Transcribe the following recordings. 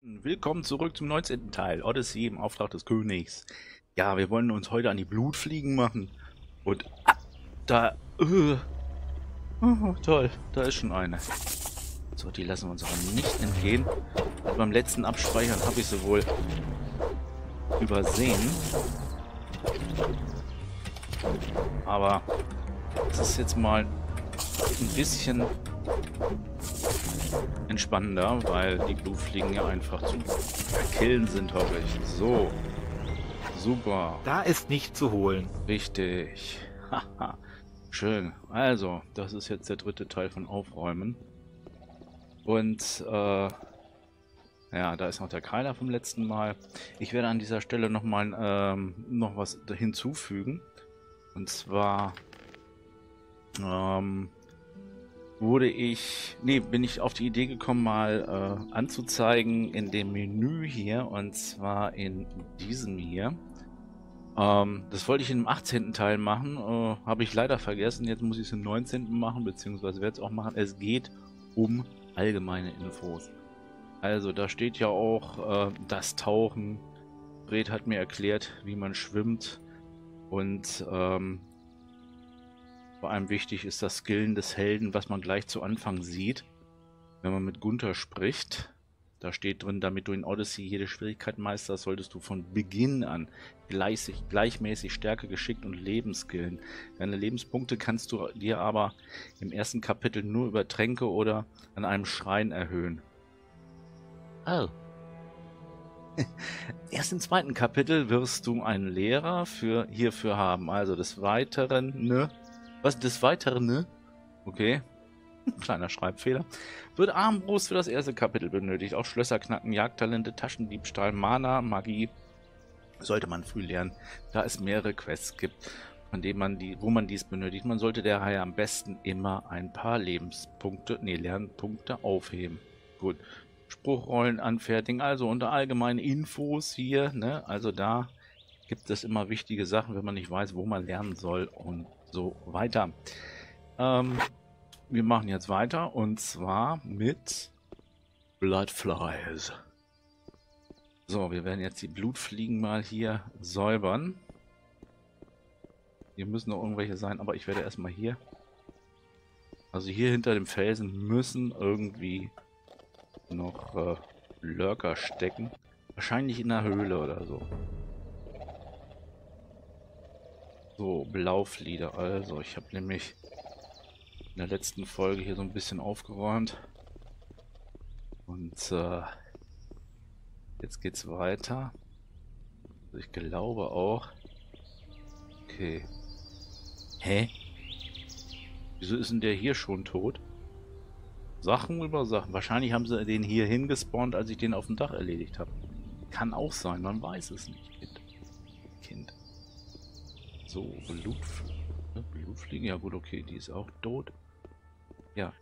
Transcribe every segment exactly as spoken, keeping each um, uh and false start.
Willkommen zurück zum neunzehnten Teil, Odyssey im Auftrag des Königs. Ja, wir wollen uns heute an die Blutfliegen machen. Und ah, da... Uh, oh, toll, da ist schon eine. So, die lassen wir uns aber nicht entgehen. Und beim letzten Abspeichern habe ich sie wohl übersehen. Aber es ist jetzt mal ein bisschen entspannender, weil die Blutfliegen ja einfach zu killen sind, hoffe ich. So. Super. Da ist nicht zu holen. Richtig. Haha. Schön. Also, das ist jetzt der dritte Teil von Aufräumen. Und, äh, ja, da ist noch der Keiler vom letzten Mal. Ich werde an dieser Stelle nochmal ähm, noch was hinzufügen. Und zwar, ähm, wurde ich, nee, bin ich auf die Idee gekommen, mal äh, anzuzeigen in dem Menü hier, und zwar in diesem hier. Ähm, das wollte ich im achtzehnten Teil machen, äh, habe ich leider vergessen. Jetzt muss ich es im neunzehnten machen, beziehungsweise werde es auch machen. Es geht um allgemeine Infos. Also da steht ja auch äh, das Tauchen. Fred hat mir erklärt, wie man schwimmt, und ähm, vor allem wichtig ist das Skillen des Helden, was man gleich zu Anfang sieht, wenn man mit Gunther spricht. Da steht drin, damit du in Odyssey jede Schwierigkeit meisterst, solltest du von Beginn an gleich, gleichmäßig Stärke, Geschick und Leben skillen. Deine Lebenspunkte kannst du dir aber im ersten Kapitel nur über Tränke oder an einem Schrein erhöhen. Oh. Erst im zweiten Kapitel wirst du einen Lehrer für hierfür haben. Also des Weiteren, ne? Was des Weiteren, ne? Okay. Kleiner Schreibfehler. Wird Armbrust für das erste Kapitel benötigt. Auch Schlösser knacken, Jagdtalente, Taschendiebstahl, Mana, Magie. Sollte man früh lernen, da es mehrere Quests gibt, von denen man die, wo man dies benötigt. Man sollte daher am besten immer ein paar Lebenspunkte, nee, Lernpunkte aufheben. Gut. Spruchrollen anfertigen, also unter allgemeinen Infos hier, ne? Also da gibt es immer wichtige Sachen, wenn man nicht weiß, wo man lernen soll und so weiter. Ähm, wir machen jetzt weiter, und zwar mit Bloodflies. So, wir werden jetzt die Blutfliegen mal hier säubern. Hier müssen noch irgendwelche sein, aber ich werde erstmal hier. Also hier hinter dem Felsen müssen irgendwie noch äh, Lurker stecken. Wahrscheinlich in der Höhle oder so. So, Blauflieder. Also, ich habe nämlich in der letzten Folge hier so ein bisschen aufgeräumt. Und äh, jetzt geht's weiter. Also ich glaube auch. Okay. Hä? Wieso ist denn der hier schon tot? Sachen über Sachen. Wahrscheinlich haben sie den hier hingespawnt, als ich den auf dem Dach erledigt habe. Kann auch sein, man weiß es nicht. Kind. Kind. So, Blutfliegen. Blutfliegen, ja gut, okay, die ist auch tot. Ja.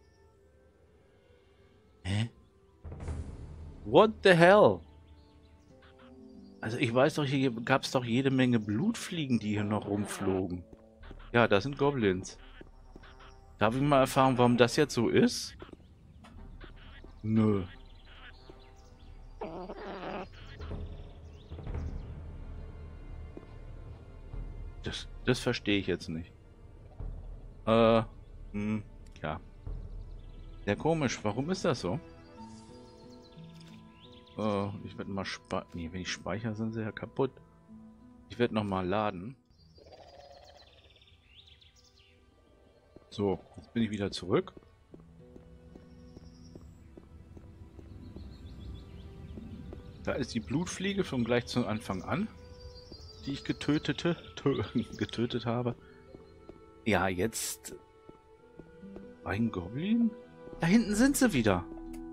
Hä? What the hell? Also ich weiß doch, hier gab es doch jede Menge Blutfliegen, die hier noch rumflogen. Ja, das sind Goblins. Darf ich mal erfahren, warum das jetzt so ist? Nö. Das, das verstehe ich jetzt nicht. Äh, hm, ja. Sehr komisch. Warum ist das so? Äh, ich werde mal speichern. Nee, wenn ich speichere, sind sie ja kaputt. Ich werde nochmal laden. So, jetzt bin ich wieder zurück. Da ist die Blutfliege schon gleich zu Anfang an, die ich getötete, getötet habe. Ja, jetzt ein Goblin? Da hinten sind sie wieder.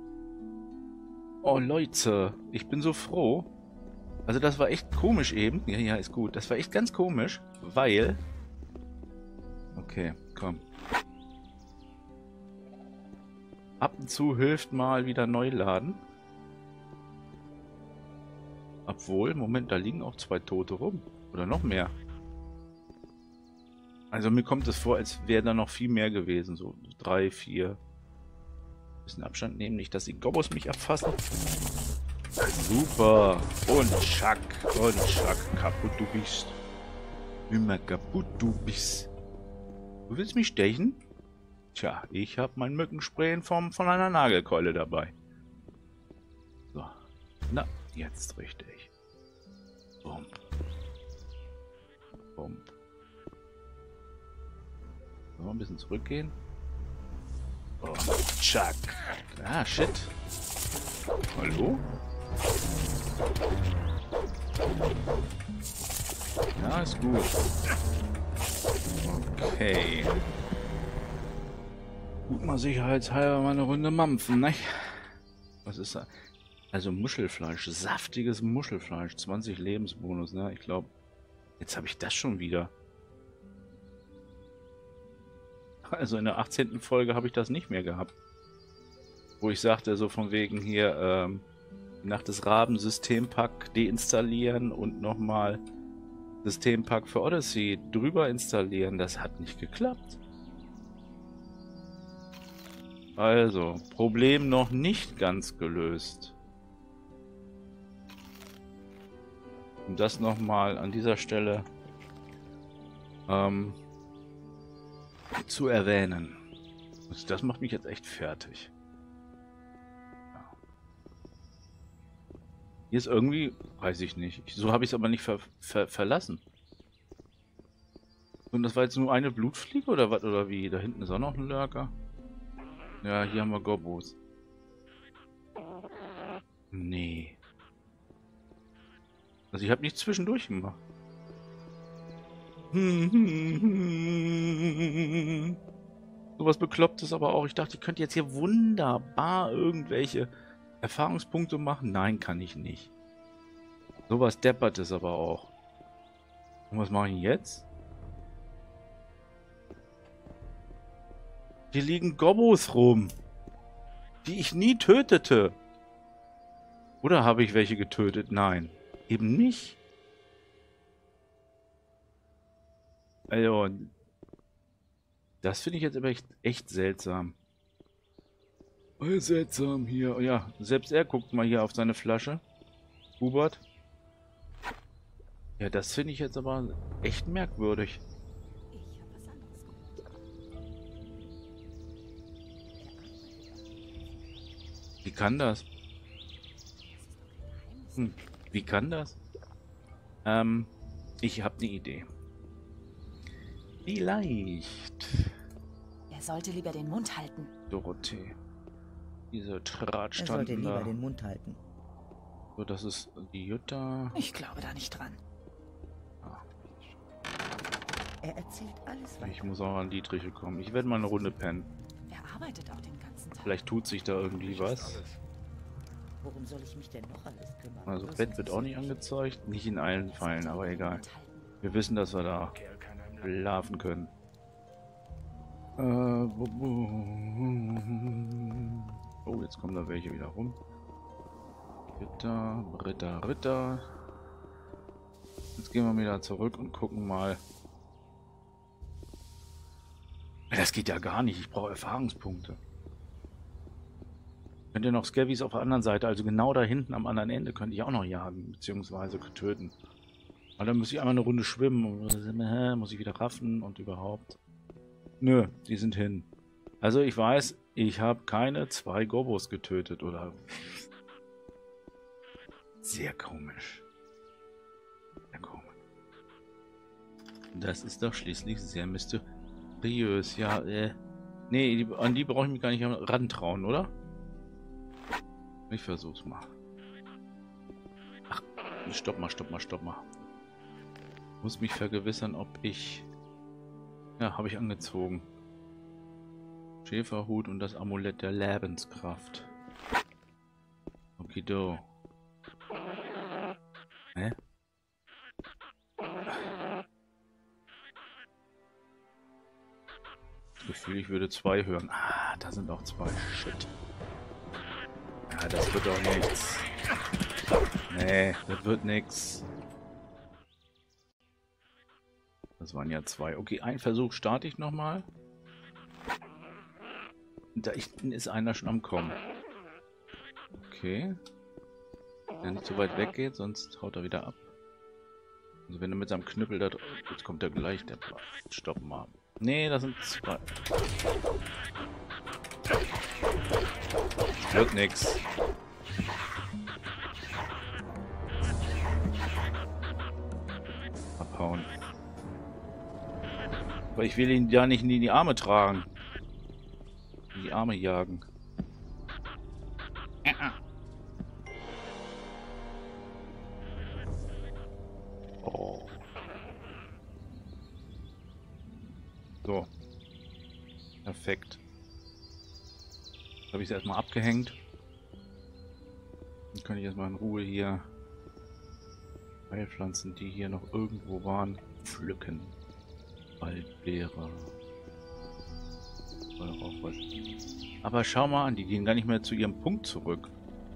Oh Leute, ich bin so froh. Also das war echt komisch eben. Ja, ja, ist gut. Das war echt ganz komisch, weil... Okay, komm. Ab und zu hilft mal wieder neu laden. Obwohl, Moment, da liegen auch zwei Tote rum. Oder noch mehr. Also mir kommt es vor, als wäre da noch viel mehr gewesen. So drei, vier. Bisschen Abstand nehmen, nicht, dass die Gobos mich erfassen. Super. Und schack. Und schack. Kaputt du bist. Immer kaputt du bist. Du willst mich stechen? Tja, ich habe mein Mückenspray in Form von einer Nagelkeule dabei. So. Na, jetzt richtig. Bumm. Bumm. So, ein bisschen zurückgehen. Oh, tschack. Ah, shit. Hallo? Ja, ist gut. Okay. Gut, mal sicherheitshalber mal eine Runde mampfen, ne? Was ist da? Also Muschelfleisch, saftiges Muschelfleisch, zwanzig Lebensbonus, ne? Ich glaube, jetzt habe ich das schon wieder. Also in der achtzehnten Folge habe ich das nicht mehr gehabt. Wo ich sagte, so von wegen hier, ähm, nach des Raben Systempack deinstallieren und nochmal Systempack für Odyssey drüber installieren. Das hat nicht geklappt. Also, Problem noch nicht ganz gelöst. Um das nochmal an dieser Stelle ähm, zu erwähnen. Also das macht mich jetzt echt fertig. Ja. Hier ist irgendwie, weiß ich nicht. So habe ich es aber nicht ver ver verlassen. Und das war jetzt nur eine Blutfliege oder was oder wie? Da hinten ist auch noch ein Lurker. Ja, hier haben wir Gobos. Nee. Also ich habe nichts zwischendurch gemacht. Sowas Beklopptes aber auch. Ich dachte, ich könnte jetzt hier wunderbar irgendwelche Erfahrungspunkte machen. Nein, kann ich nicht. Sowas Deppertes aber auch. Und was mache ich jetzt? Hier liegen Gobos rum, die ich nie tötete. Oder habe ich welche getötet? Nein, eben nicht. Also, das finde ich jetzt aber echt, echt seltsam. Oh, seltsam hier. Ja, selbst er guckt mal hier auf seine Flasche. Hubert. Ja, das finde ich jetzt aber echt merkwürdig. Wie kann das? Hm, wie kann das? Ähm, ich habe eine Idee. Vielleicht. Er sollte lieber den Mund halten. Dorothee. Diese Tratsch Er sollte standen lieber da. den Mund halten. So, das ist die Jutta. Ich glaube da nicht dran. Ah, Er erzählt alles weiter. ich muss auch an Dietriche kommen. Ich werde mal eine Runde pennen. Er arbeitet auch den ganzen Tag. Vielleicht tut sich da irgendwie was. Worum soll ich mich denn noch alles kümmern? Also Das Bett wird auch nicht interessiert angezeigt. Nicht in allen Fällen, Sollte aber lieber den egal. Mund halten. Wir wissen, dass wir da schlafen können. Äh, bu- bu- oh, jetzt kommen da welche wieder rum. Ritter, Ritter, Ritter. Jetzt gehen wir wieder zurück und gucken mal. Das geht ja gar nicht. Ich brauche Erfahrungspunkte. Könnt ihr noch Scavies auf der anderen Seite, also genau da hinten am anderen Ende, könnte ich auch noch jagen, beziehungsweise töten. Aber dann muss ich einmal eine Runde schwimmen und muss ich wieder raffen und überhaupt. Nö, die sind hin. Also ich weiß, ich habe keine zwei Gobos getötet, oder? Sehr komisch. Sehr komisch. Das ist doch schließlich sehr mysteriös. Ja, äh. Nee, die, an die brauche ich mich gar nicht rantrauen, oder? Ich versuch's mal. Ach, stopp mal, stopp mal, stopp mal. Muss mich vergewissern, ob ich... Ja, habe ich angezogen. Schäferhut und das Amulett der Lebenskraft. Okido. Hä? Das Gefühl, ich würde zwei hören. Ah, da sind auch zwei. Shit. Ja, das wird auch nichts. Nee, das wird nichts. Das waren ja zwei. Okay, einen Versuch starte ich nochmal. Da hinten ist einer schon am Kommen. Okay. Wenn er nicht so weit weggeht, sonst haut er wieder ab. Also wenn er mit seinem Knüppel da... Jetzt kommt er gleich, der... Stopp mal. Nee, das sind zwei. Das wird nix. Abhauen. Aber ich will ihn ja nicht in die Arme tragen. In die Arme jagen. Oh. So. Perfekt. Habe ich es erstmal abgehängt. Dann kann ich erstmal in Ruhe hier Heilpflanzen, die hier noch irgendwo waren, pflücken. Waldbeere. Oder auch was. Aber schau mal an, die gehen gar nicht mehr zu ihrem Punkt zurück.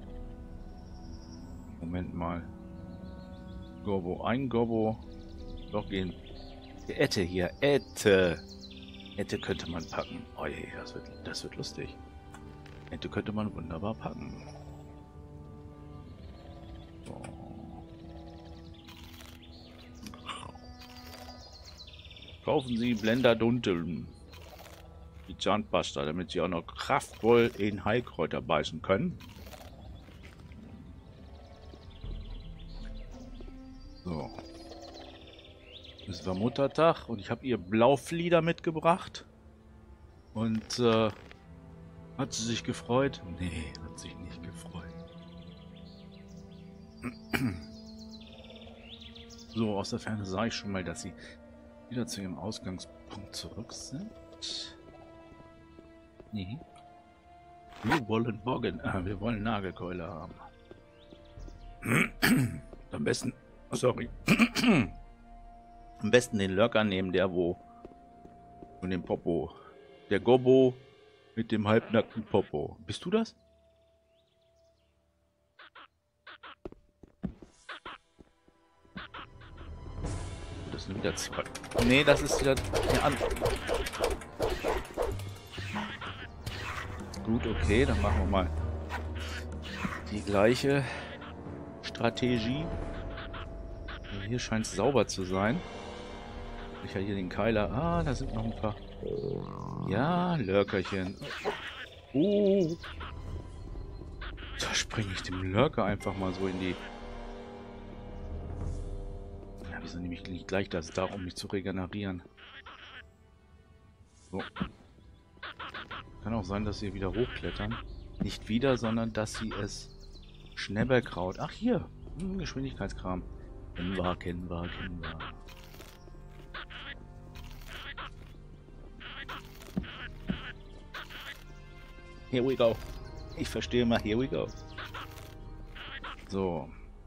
Moment mal. Gobbo, ein Gobbo. Doch gehen. Die Ette hier, Ette. Ette könnte man packen. Oh je, das wird, das wird lustig. Ente könnte man wunderbar packen. So. Kaufen Sie Blender Dunteln. Die Zahnpasta, damit Sie auch noch kraftvoll in Heilkräuter beißen können. So. Es war Muttertag und ich habe ihr Blauflieder mitgebracht. Und äh, hat sie sich gefreut? Nee, hat sich nicht gefreut. So, aus der Ferne sah ich schon mal, dass sie wieder zu ihrem Ausgangspunkt zurück sind. Nee. Wir wollen Morgen, äh, wir wollen Nagelkeule haben. Am besten, sorry. Am besten den Lurker nehmen, der wo und den Popo. Der Gobbo mit dem halbnackten Popo. Bist du das? Das sind wieder zwei. Nee, das ist wieder eine andere. Gut, okay, dann machen wir mal die gleiche Strategie. Hier scheint es sauber zu sein. Ich habe hier den Keiler. Ah, da sind noch ein paar. Ja, Lurkerchen. Oh. Da springe ich dem Lurker einfach mal so in die... Ja, wieso nehme ich nicht gleich das da, um mich zu regenerieren? So. Kann auch sein, dass sie wieder hochklettern. Nicht wieder, sondern dass sie es... Schnäbelkraut. Ach, hier. Hm, Geschwindigkeitskram. Kennen wir, kennen wir, kennen wir. Here we go. Ich verstehe mal, here we go. So.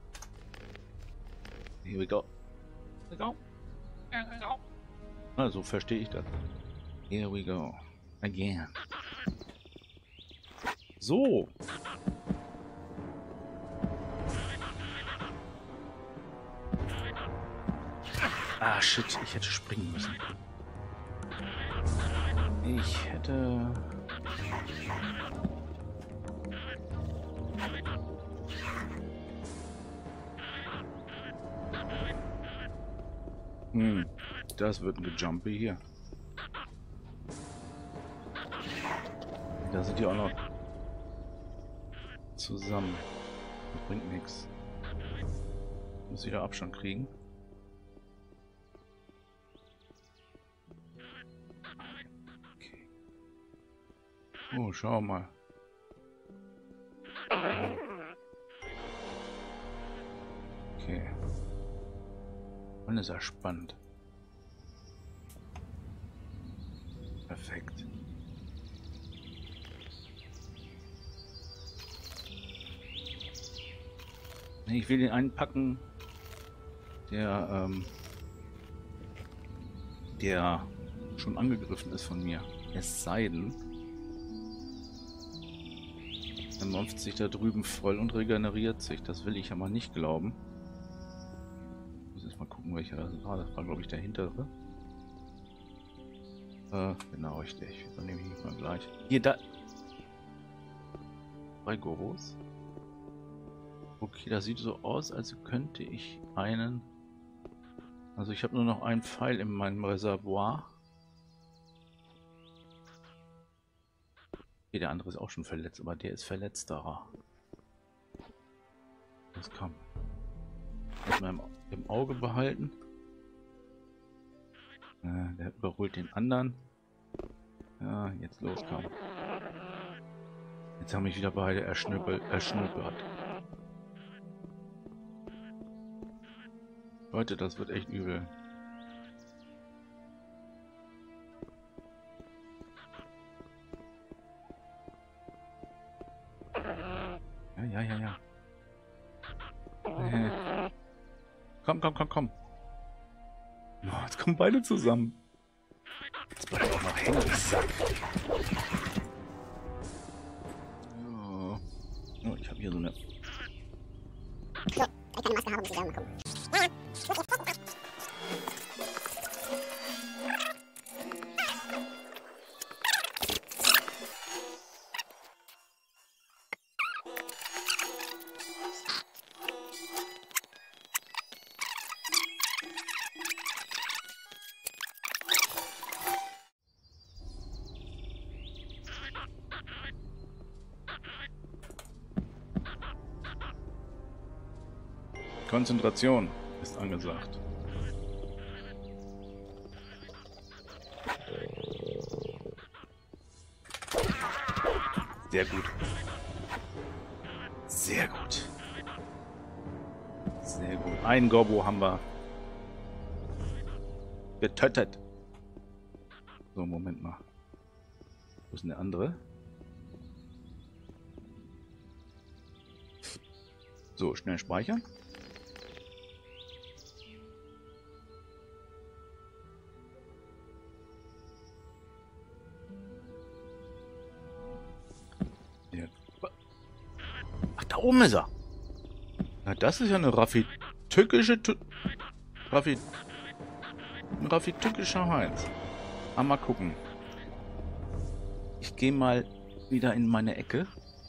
Here we go. Here we go. Here we go. Also verstehe ich das. Here we go. Again. So. Ah, shit. Ich hätte springen müssen. Ich hätte... Hm, das wird ein Gejumpe hier. Da sind die auch noch zusammen. Das bringt nichts. Muss ich da Abstand kriegen. Okay. Oh, schau mal. Okay. Und ist ja spannend. Perfekt. Ich will den einpacken, der, ähm, der schon angegriffen ist von mir. Es sei denn, er mampft sich da drüben voll und regeneriert sich. Das will ich aber nicht glauben. Mal gucken, welcher das war. Das war, glaube ich, der hintere. Äh, genau, richtig. Dann nehme ich nicht mal gleich. Hier, da. Zwei Gobbos. Okay, das sieht so aus, als könnte ich einen... Also ich habe nur noch einen Pfeil in meinem Reservoir. Okay, der andere ist auch schon verletzt, aber der ist verletzterer. Das komm. Muss man im, im Auge behalten. Äh, der überholt den anderen. Ja, jetzt los, komm. Jetzt haben mich wieder beide erschnüppelt, erschnüppelt. Leute, das wird echt übel. Ja, ja, ja, ja. Äh. Komm, komm, komm, komm. Oh, jetzt kommen beide zusammen. Jetzt bleibt auch noch hängen, Sack. Oh. Oh, ich habe hier so eine... So, weil ich keine Maske habe, muss ich selber mal gucken. Konzentration ist angesagt. Sehr gut. Sehr gut. Sehr gut. Einen Gobbo haben wir getötet. So, Moment mal. Wo ist denn der andere? So, schnell speichern. Ach, da oben ist er. Na, das ist ja eine raffitückische... Raffi... Ein raffitückischer Heinz. Ah, mal gucken. Ich gehe mal wieder in meine Ecke.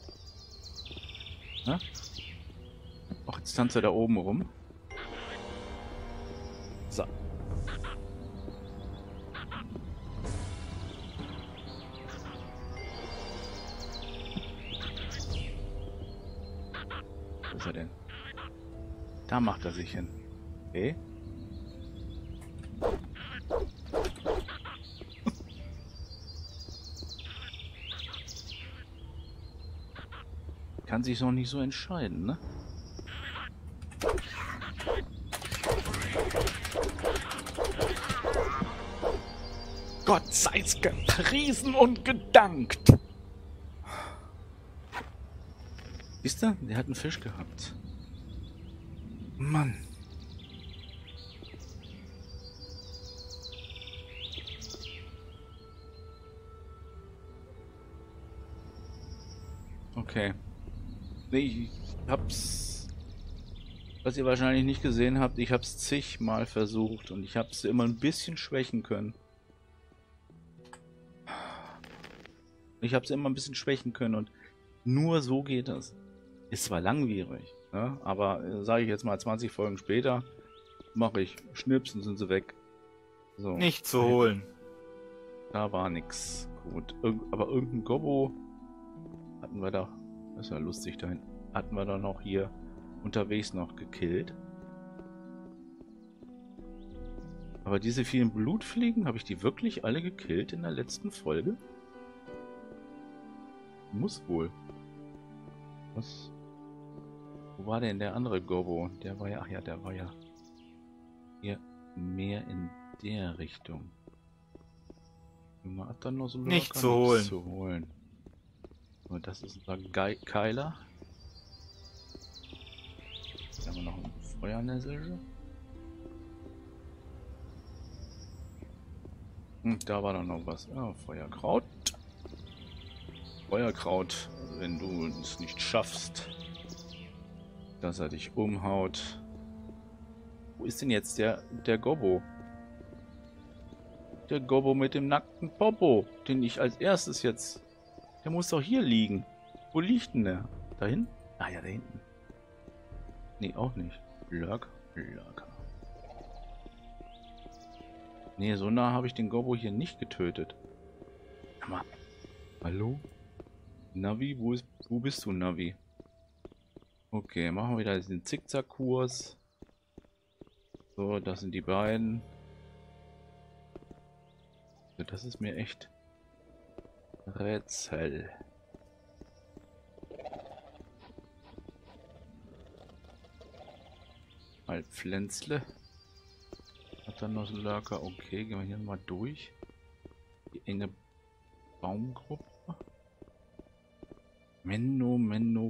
Na? Ach, jetzt tanzt er da oben rum. So. Wo ist er denn? Da macht er sich hin. Okay. Kann sich noch nicht so entscheiden, ne? Gott sei's gepriesen und gedankt. Siehst du? Der hat einen Fisch gehabt. Mann. Okay. Nee, ich hab's... Was ihr wahrscheinlich nicht gesehen habt, ich hab's zigmal versucht und ich hab's immer ein bisschen schwächen können. Ich hab's immer ein bisschen schwächen können und nur so geht das. Ist zwar langwierig, ne? Aber äh, sage ich jetzt mal zwanzig Folgen später, mache ich Schnips und sind sie weg. So. Nicht zu holen. Da war nix. Gut. Irg aber irgendein Gobbo hatten wir da. Das ist ja lustig dahin. Hatten wir da noch hier unterwegs noch gekillt. Aber diese vielen Blutfliegen, habe ich die wirklich alle gekillt in der letzten Folge? Muss wohl. Was? Wo war denn der andere Gobbo? Der war ja, ach ja, der war ja hier mehr in der Richtung. Hat dann noch so nicht zu holen. zu holen. Und das ist unser Ge Keiler. Hier haben wir noch ein Feuernessel. Hm, da war doch noch was. Ah, Feuerkraut. Feuerkraut, also wenn du es nicht schaffst, dass er dich umhaut. Wo ist denn jetzt der, der Gobbo? Der Gobbo mit dem nackten Popo, den ich als erstes jetzt... Der muss doch hier liegen. Wo liegt denn der? Da hinten? Ah ja, da hinten. Nee, auch nicht. Lurker. Lurker. Nee, so nah habe ich den Gobbo hier nicht getötet. Aber, hallo? Navi, wo, ist, wo bist du, Navi? Okay, machen wir wieder diesen Zickzack-Kurs. So, das sind die beiden. Das ist mir echt Rätsel. Mal Pflänzle. Hat dann noch so Lurker. Okay, gehen wir hier mal durch. Die enge Baumgruppe. Menno, Menno.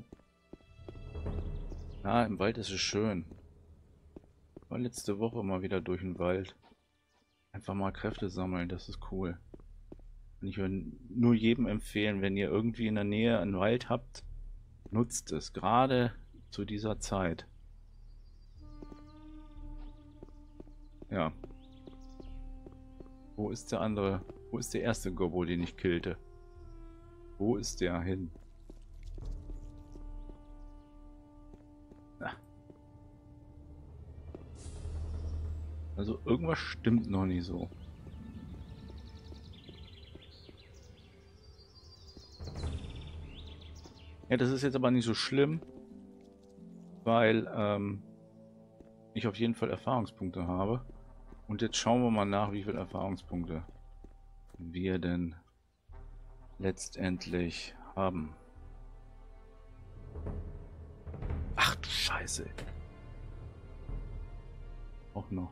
Ah, im Wald ist es schön. War letzte Woche mal wieder durch den Wald. Einfach mal Kräfte sammeln, das ist cool. Und ich würde nur jedem empfehlen, wenn ihr irgendwie in der Nähe einen Wald habt, nutzt es, gerade zu dieser Zeit. Ja. Wo ist der andere? Wo ist der erste Gobbo, den ich killte? Wo ist der hin? Also irgendwas stimmt noch nicht so. Ja, das ist jetzt aber nicht so schlimm, weil ähm, ich auf jeden Fall Erfahrungspunkte habe. Und jetzt schauen wir mal nach, wie viele Erfahrungspunkte wir denn letztendlich haben. Ach du Scheiße. Auch noch.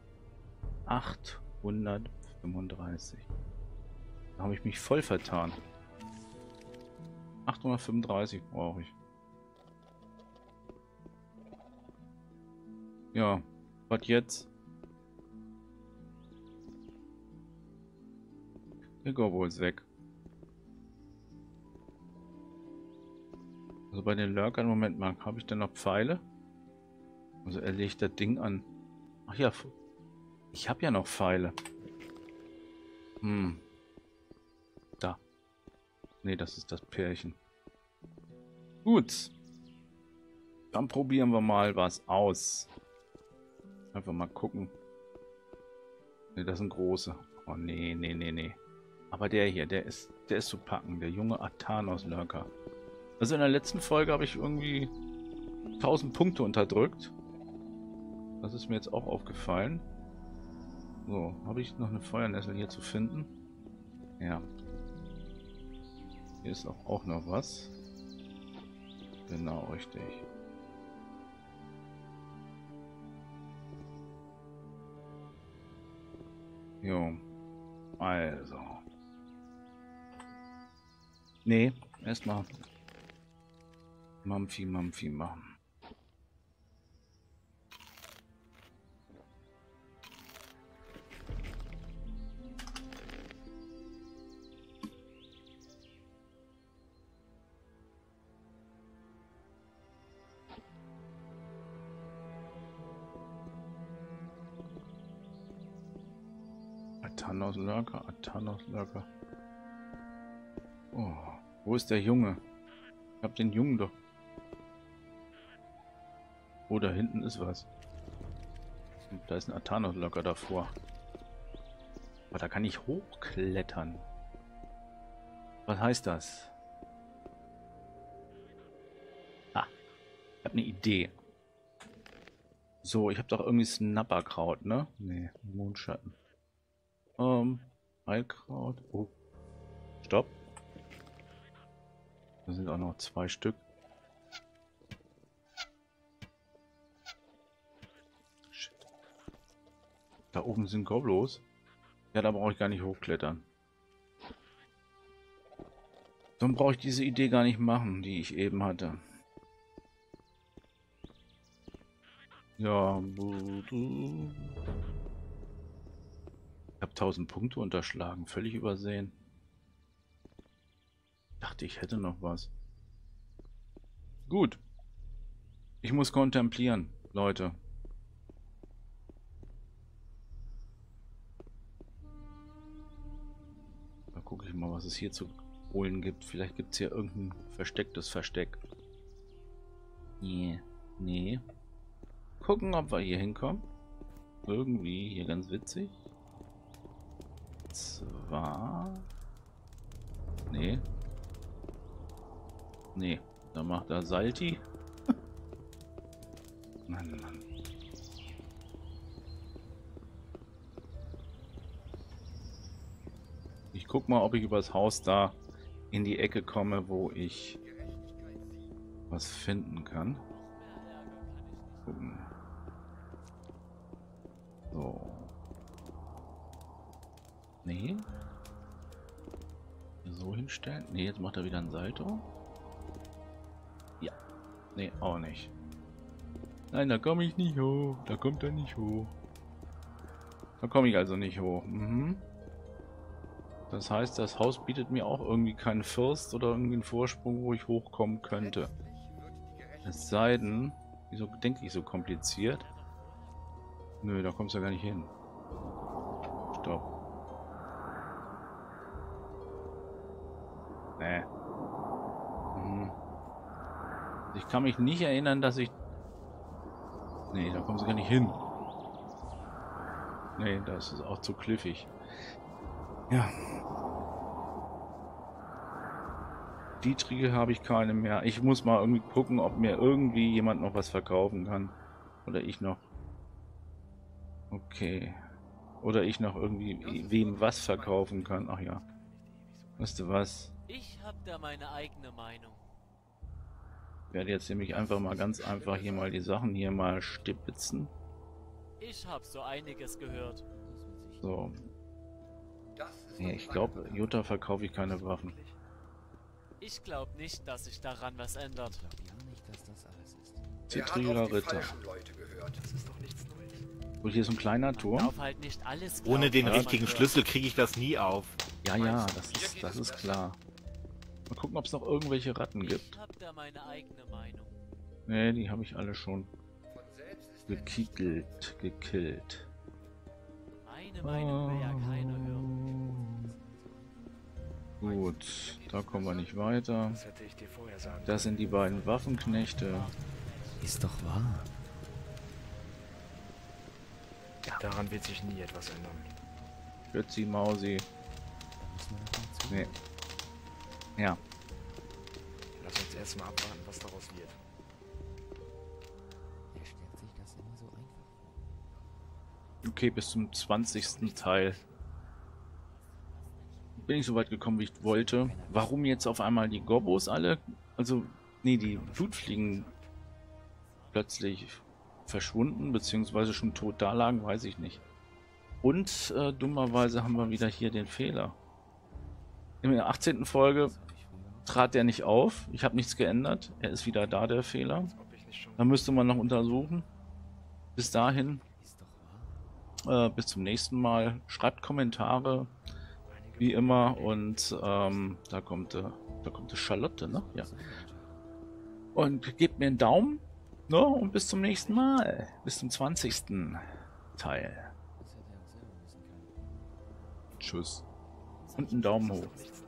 achthundertfünfunddreißig. Da habe ich mich voll vertan. achthundertfünfunddreißig brauche ich. Ja, was jetzt? Der Gobbo ist weg. Also bei den Lurkern, Moment mal, habe ich denn noch Pfeile? Also er legt das Ding an. Ach ja, ich habe ja noch Pfeile. Hm. Da. Nee, das ist das Pärchen. Gut. Dann probieren wir mal was aus. Einfach mal gucken. Ne, das sind große. Oh nee, nee, nee, nee. Aber der hier, der ist, der ist zu packen. Der junge Athanos Lurker. Also in der letzten Folge habe ich irgendwie tausend Punkte unterdrückt. Das ist mir jetzt auch aufgefallen. So, habe ich noch eine Feuernessel hier zu finden? Ja. Hier ist auch, auch noch was. Genau, richtig. Jo. Also. Nee, erstmal Mampfi, Mampfi machen. Athanos Lurker, Athanos Lurker. Oh, wo ist der Junge? Ich hab den Jungen doch. Oh, da hinten ist was. Und da ist ein Athanos Lurker davor. Aber da kann ich hochklettern. Was heißt das? Ah, ich habe eine Idee. So, ich habe doch irgendwie Snapperkraut, ne? Nee, Mondschatten. Ähm, Heilkraut. Oh. Stopp. Da sind auch noch zwei Stück. Shit. Da oben sind Goblos. Ja, da brauche ich gar nicht hochklettern. Dann brauche ich diese Idee gar nicht machen, die ich eben hatte. Ja. Ich habe tausend Punkte unterschlagen. Völlig übersehen. Dachte, ich hätte noch was. Gut. Ich muss kontemplieren, Leute. Da gucke ich mal, was es hier zu holen gibt. Vielleicht gibt es hier irgendein verstecktes Versteck. Nee. Nee. gucken, ob wir hier hinkommen. Irgendwie hier ganz witzig. Zwar... Nee. Nee, da macht er Salti. Mann, Mann. Ich guck mal, ob ich übers Haus da in die Ecke komme, wo ich was finden kann. Gucken. So. Nee. So hinstellen. Nee, jetzt macht er wieder ein Salto. Ja. Nee, auch nicht. Nein, da komme ich nicht hoch. Da kommt er nicht hoch. Da komme ich also nicht hoch. Mhm. Das heißt, das Haus bietet mir auch irgendwie keinen First oder irgendwie einen Vorsprung, wo ich hochkommen könnte. Es sei denn, wieso denke ich so kompliziert? Nö, da kommst du ja gar nicht hin. Stopp. Nee. Hm. Ich kann mich nicht erinnern, dass ich... Nee, da kommst du gar nicht hin. Nee, das ist auch zu kliffig. Ja. Die Tricke habe ich keine mehr. Ich muss mal irgendwie gucken, ob mir irgendwie jemand noch was verkaufen kann. Oder ich noch. Okay. Oder ich noch irgendwie wem was verkaufen kann. Ach ja. Weißt du was? Ich habe da meine eigene Meinung. Ich werde jetzt nämlich einfach mal ganz einfach hier mal die Sachen hier mal stipitzen. Ich habe so einiges gehört. So. Nee, ich glaube, Jutta verkaufe ich keine Waffen. Ich glaube nicht, dass sich daran was ändert. Zittriger Ritter. Und hier ist ein kleiner Turm. Darf halt nicht alles glauben, Ohne den was man richtigen hört. Schlüssel kriege ich das nie auf. Ja, ja, das ist, das ist klar. Mal gucken, ob es noch irgendwelche Ratten gibt. Ich habe da meine eigene Meinung. Ne, die habe ich alle schon gekickelt, gekillt. Meine Meinung will ja keiner hören. Gut, da kommen wir nicht weiter. Das hätte ich dir vorher sagen Das sind die beiden Waffenknechte. Ist doch wahr. können. Daran wird sich nie etwas ändern. Götzi, Mausi. Nee. Ja. Lass uns erstmal abwarten, was daraus wird. Er stellt sich das immer so einfach. Okay, bis zum zwanzigsten Teil bin ich so weit gekommen, wie ich wollte. Warum jetzt auf einmal die Gobbos alle, also, nee, die Blutfliegen plötzlich verschwunden, beziehungsweise schon tot da lagen, weiß ich nicht. Und äh, dummerweise haben wir wieder hier den Fehler. In der achtzehnten Folge trat der nicht auf. Ich habe nichts geändert. Er ist wieder da, der Fehler. Ob ich nicht schon Da müsste man noch untersuchen. Bis dahin, Ist doch wahr. äh, bis zum nächsten Mal. Schreibt Kommentare, wie immer. Und ähm, da kommt, äh, da kommt die Charlotte, ne? Ja. Und gebt mir einen Daumen. Ne? Und bis zum nächsten Mal. Bis zum zwanzigsten Teil. Das hätte er auch selber wissen können. Tschüss. Und einen Daumen hoch. nichts